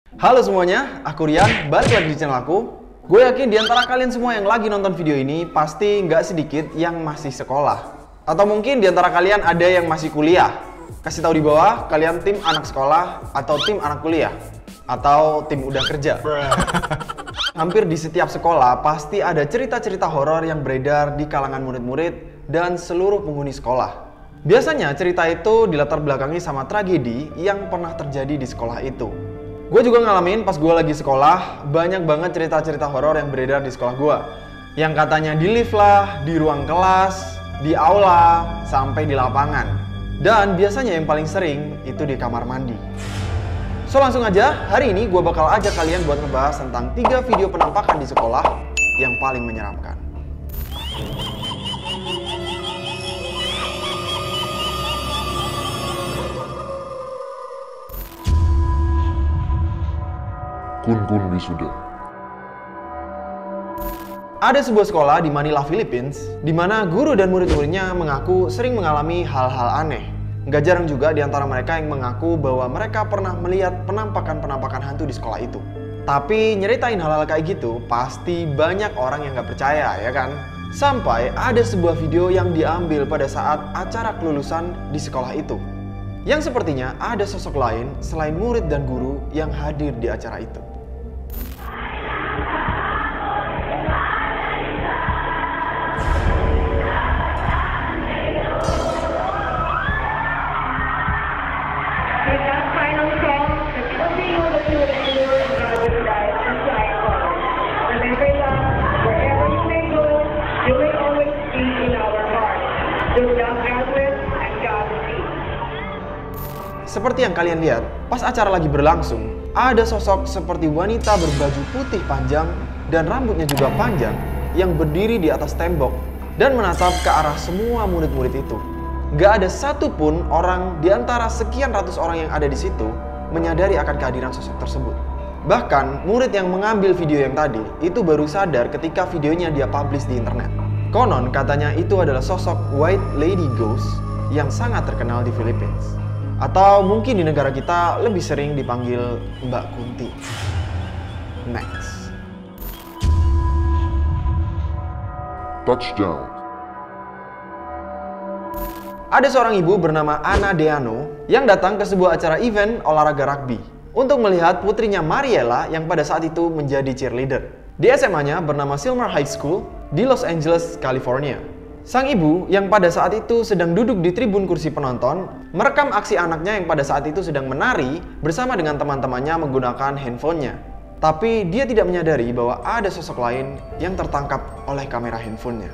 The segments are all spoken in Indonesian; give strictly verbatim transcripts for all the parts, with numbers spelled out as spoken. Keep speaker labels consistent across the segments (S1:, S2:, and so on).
S1: Halo semuanya, aku Rian, balik lagi di channel aku. Gue yakin di antara kalian semua yang lagi nonton video ini pasti nggak sedikit yang masih sekolah. Atau mungkin di antara kalian ada yang masih kuliah. Kasih tahu di bawah, kalian tim anak sekolah atau tim anak kuliah. Atau tim udah kerja. Hampir di setiap sekolah pasti ada cerita-cerita horor yang beredar di kalangan murid-murid dan seluruh penghuni sekolah. Biasanya cerita itu dilatar belakangi sama tragedi yang pernah terjadi di sekolah itu. Gue juga ngalamin pas gue lagi sekolah, banyak banget cerita-cerita horor yang beredar di sekolah gue. Yang katanya di lift lah, di ruang kelas, di aula, sampai di lapangan. Dan biasanya yang paling sering itu di kamar mandi. So langsung aja, hari ini gue bakal ajak kalian buat ngebahas tentang tiga video penampakan di sekolah yang paling menyeramkan.
S2: Kun-kun wisuda.
S1: Ada sebuah sekolah di Manila, Philippines, di mana guru dan murid-muridnya mengaku sering mengalami hal-hal aneh. Nggak jarang juga di antara mereka yang mengaku bahwa mereka pernah melihat penampakan-penampakan hantu di sekolah itu. Tapi nyeritain hal-hal kayak gitu, pasti banyak orang yang nggak percaya, ya kan? Sampai ada sebuah video yang diambil pada saat acara kelulusan di sekolah itu. Yang sepertinya ada sosok lain selain murid dan guru yang hadir di acara itu. Seperti yang kalian lihat, pas acara lagi berlangsung, ada sosok seperti wanita berbaju putih panjang dan rambutnya juga panjang yang berdiri di atas tembok dan menatap ke arah semua murid-murid itu. Gak ada satupun orang di antara sekian ratus orang yang ada di situ menyadari akan kehadiran sosok tersebut. Bahkan, murid yang mengambil video yang tadi itu baru sadar ketika videonya dia publish di internet. Konon katanya itu adalah sosok White Lady Ghost yang sangat terkenal di Philippines. Atau mungkin di negara kita lebih sering dipanggil Mbak Kunti. Next.
S2: Touchdown.
S1: Ada seorang ibu bernama Ana Deano yang datang ke sebuah acara event olahraga rugby untuk melihat putrinya Mariela yang pada saat itu menjadi cheerleader. Di S M A-nya bernama Silmar High School di Los Angeles, California. Sang ibu yang pada saat itu sedang duduk di tribun kursi penonton merekam aksi anaknya yang pada saat itu sedang menari bersama dengan teman-temannya menggunakan handphonenya. Tapi dia tidak menyadari bahwa ada sosok lain yang tertangkap oleh kamera handphonenya.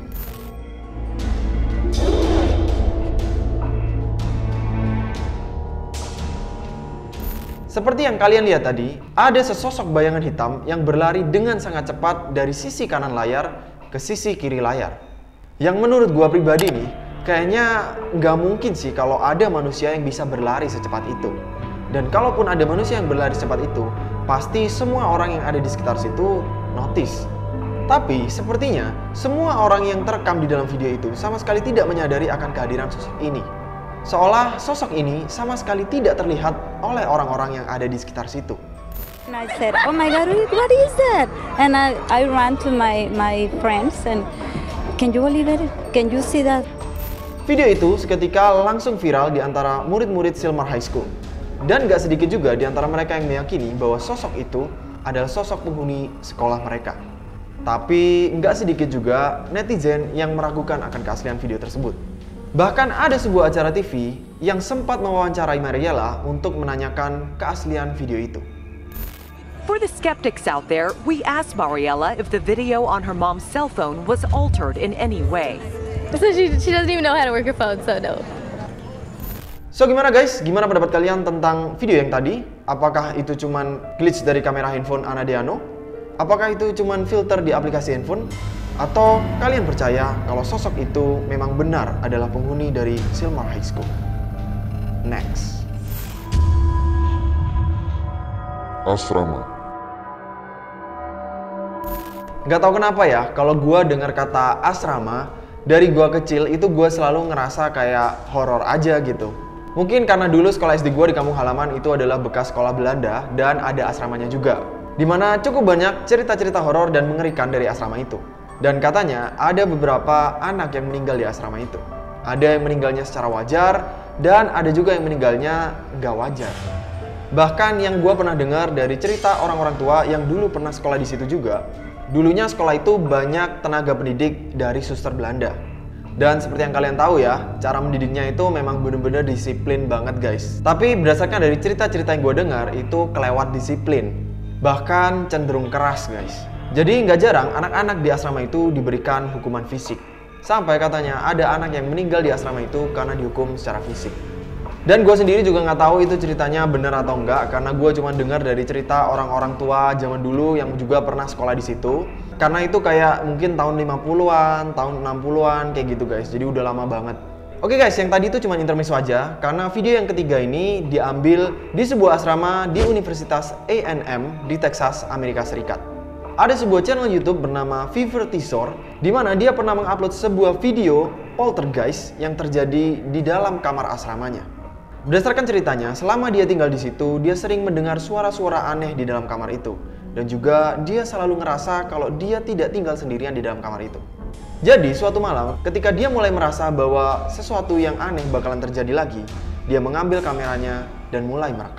S1: Seperti yang kalian lihat tadi, ada sesosok bayangan hitam yang berlari dengan sangat cepat dari sisi kanan layar ke sisi kiri layar. Yang menurut gua pribadi nih, kayaknya nggak mungkin sih kalau ada manusia yang bisa berlari secepat itu. Dan kalaupun ada manusia yang berlari secepat itu, pasti semua orang yang ada di sekitar situ notice. Tapi sepertinya semua orang yang terekam di dalam video itu sama sekali tidak menyadari akan kehadiran sosok ini. Seolah sosok ini sama sekali tidak terlihat oleh orang-orang yang ada di sekitar situ.
S3: And I said, "Oh my God, what is that?" And I I ran to my my friends and can you believe it? Can you see that?
S1: Video itu seketika langsung viral di antara murid-murid Silmar High School. Dan gak sedikit juga di antara mereka yang meyakini bahwa sosok itu adalah sosok penghuni sekolah mereka. Tapi gak sedikit juga netizen yang meragukan akan keaslian video tersebut. Bahkan ada sebuah acara T V yang sempat mewawancarai Mariela untuk menanyakan keaslian video itu.
S4: For the skeptics out there, we asked Mariela if the video on her mom's cell phone was altered in any way.
S5: So she, she doesn't even know how to work her phone, so no.
S1: So gimana guys? Gimana pendapat kalian tentang video yang tadi? Apakah itu cuman glitch dari kamera handphone Ana Deano? Apakah itu cuman filter di aplikasi handphone? Atau kalian percaya kalau sosok itu memang benar adalah penghuni dari Silmar High School? Next.
S2: Asrama.
S1: Gak tau kenapa ya, kalau gue dengar kata asrama, dari gue kecil itu gue selalu ngerasa kayak horor aja gitu. Mungkin karena dulu sekolah S D gue di kampung halaman itu adalah bekas sekolah Belanda dan ada asramanya juga, dimana cukup banyak cerita-cerita horor dan mengerikan dari asrama itu. Dan katanya ada beberapa anak yang meninggal di asrama itu. Ada yang meninggalnya secara wajar dan ada juga yang meninggalnya nggak wajar. Bahkan yang gue pernah dengar dari cerita orang-orang tua yang dulu pernah sekolah di situ juga, dulunya sekolah itu banyak tenaga pendidik dari suster Belanda. Dan seperti yang kalian tahu ya, cara mendidiknya itu memang bener-bener disiplin banget guys. Tapi berdasarkan dari cerita-cerita yang gue dengar, itu kelewat disiplin. Bahkan cenderung keras guys. Jadi nggak jarang anak-anak di asrama itu diberikan hukuman fisik. Sampai katanya ada anak yang meninggal di asrama itu karena dihukum secara fisik. Dan gue sendiri juga nggak tahu itu ceritanya benar atau enggak, karena gue cuma dengar dari cerita orang-orang tua zaman dulu yang juga pernah sekolah di situ. Karena itu kayak mungkin tahun lima puluhan, tahun enam puluhan kayak gitu guys. Jadi udah lama banget. Oke guys, yang tadi itu cuma intermezzo aja, karena video yang ketiga ini diambil di sebuah asrama di Universitas A and M di Texas, Amerika Serikat. Ada sebuah channel YouTube bernama Fever Tisor, di mana dia pernah mengupload sebuah video poltergeist yang terjadi di dalam kamar asramanya. Berdasarkan ceritanya, selama dia tinggal di situ, dia sering mendengar suara-suara aneh di dalam kamar itu. Dan juga dia selalu ngerasa kalau dia tidak tinggal sendirian di dalam kamar itu. Jadi suatu malam ketika dia mulai merasa bahwa sesuatu yang aneh bakalan terjadi lagi, dia mengambil kameranya dan mulai merekam.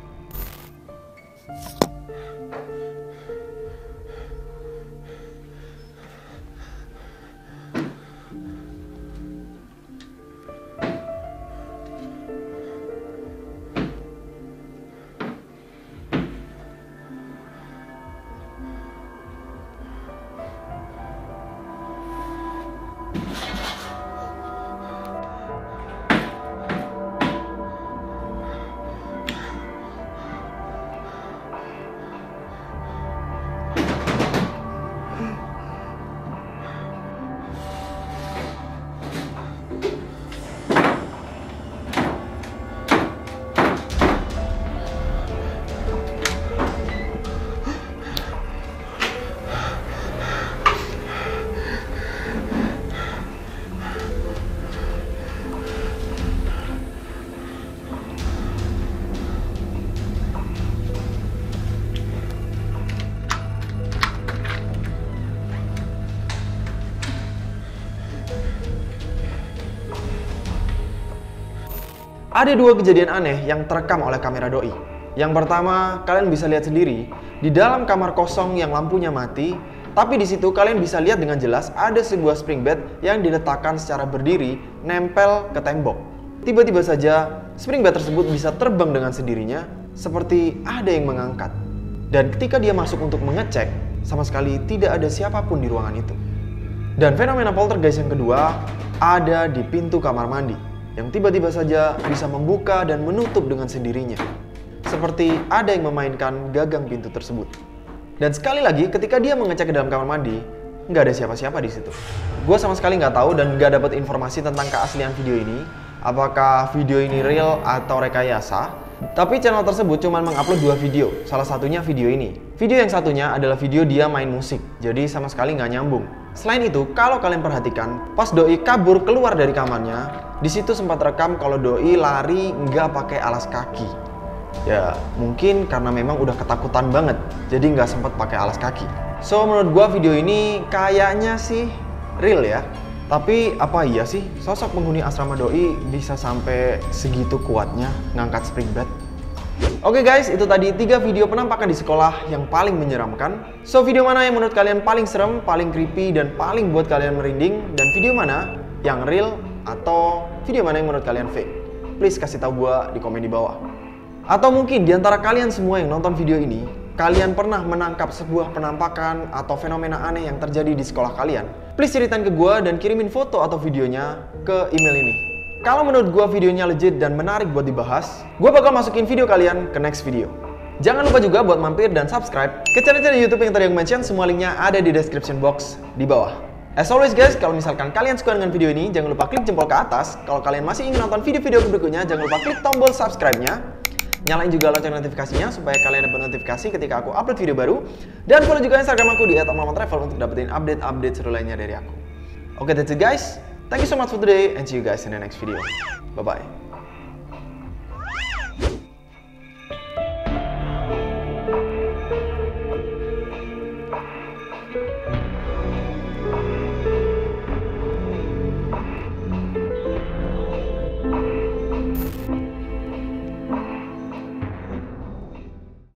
S1: Ada dua kejadian aneh yang terekam oleh kamera doi. Yang pertama, kalian bisa lihat sendiri di dalam kamar kosong yang lampunya mati, tapi di situ kalian bisa lihat dengan jelas ada sebuah spring bed yang diletakkan secara berdiri nempel ke tembok. Tiba-tiba saja spring bed tersebut bisa terbang dengan sendirinya seperti ada yang mengangkat. Dan ketika dia masuk untuk mengecek, sama sekali tidak ada siapapun di ruangan itu. Dan fenomena poltergeist yang kedua ada di pintu kamar mandi, yang tiba-tiba saja bisa membuka dan menutup dengan sendirinya. Seperti ada yang memainkan gagang pintu tersebut. Dan sekali lagi, ketika dia mengecek ke dalam kamar mandi, nggak ada siapa-siapa di situ. Gue sama sekali nggak tahu dan nggak dapat informasi tentang keaslian video ini. Apakah video ini real atau rekayasa? Tapi channel tersebut cuma mengupload dua video. Salah satunya video ini. Video yang satunya adalah video dia main musik. Jadi sama sekali nggak nyambung. Selain itu, kalau kalian perhatikan, pas doi kabur keluar dari kamarnya, di situ sempat rekam kalau doi lari nggak pakai alas kaki. Ya, mungkin karena memang udah ketakutan banget, jadi nggak sempat pakai alas kaki. So, menurut gua video ini kayaknya sih real ya. Tapi apa iya sih sosok penghuni asrama doi bisa sampai segitu kuatnya ngangkat spring bed? Oke guys, itu tadi tiga video penampakan di sekolah yang paling menyeramkan. So, video mana yang menurut kalian paling serem, paling creepy, dan paling buat kalian merinding? Dan video mana yang real atau video mana yang menurut kalian fake? Please kasih tahu gua di komen di bawah. Atau mungkin di antara kalian semua yang nonton video ini, kalian pernah menangkap sebuah penampakan atau fenomena aneh yang terjadi di sekolah kalian? Please ceritain ke gua dan kirimin foto atau videonya ke email ini. Kalau menurut gua videonya legit dan menarik buat dibahas, gua bakal masukin video kalian ke next video. Jangan lupa juga buat mampir dan subscribe ke channel-channel YouTube yang tadi aku mention, semua linknya ada di description box di bawah. As always guys, kalau misalkan kalian suka dengan video ini, jangan lupa klik jempol ke atas. Kalau kalian masih ingin nonton video-video berikutnya, jangan lupa klik tombol subscribe-nya. Nyalain juga lonceng notifikasinya supaya kalian dapat notifikasi ketika aku upload video baru. Dan follow juga Instagram aku di et om travel untuk dapetin update-update seru lainnya dari aku. Oke, okay, that's it guys. Thank you so much for today and see you guys in the next video. Bye-bye.